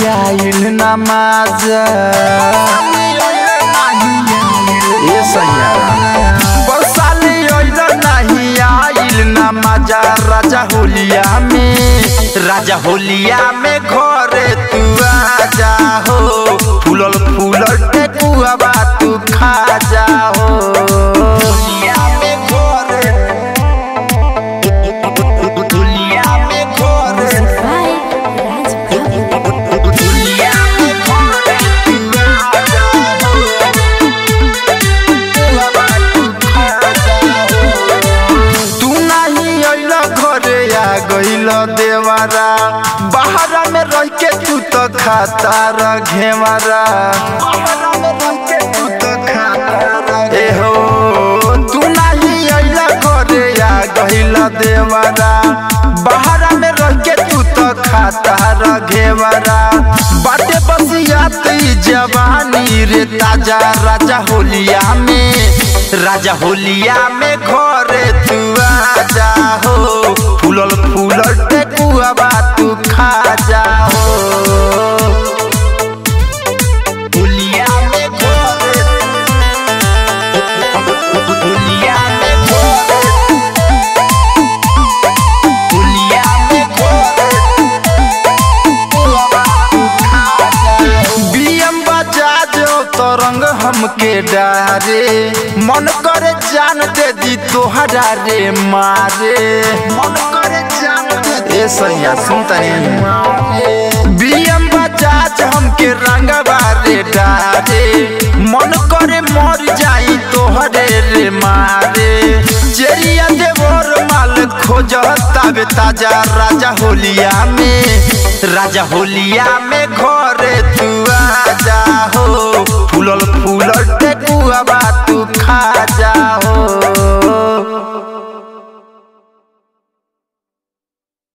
नहीं आइल नमाज ये सैया बरसाली आइल नहीं आइल नमाज राजा होलिया में घरे तू आजा हो फूलल फूलल टेकुआ बा तू खा जा हो देवारा बाहर में रह के तू तो खाता घेवारा ए हो तू नहीं अइला घरे आ गइला देवारा बाहर में रह के तू तो खाता घेवारा बाटे बसियात जवानी रे ताजा राजा होलिया में घरे तू आजा हो फूलल फूलल टेकुआ बा तू खा जा हो होलिया में घरे होलिया में घरे होलिया में घरे बीएम बजा जो तरंग हमके डारे मन करे जान दे दी तोहरा रे मारे मन करे जान दे सैया सुनता नहीं बीएम बजाज हमके रंगवा रे डारे मन करे मर जाई तोहरे रे मारे जेरिया देवर माल खोजता बे ताजा राजा होलिया में घरे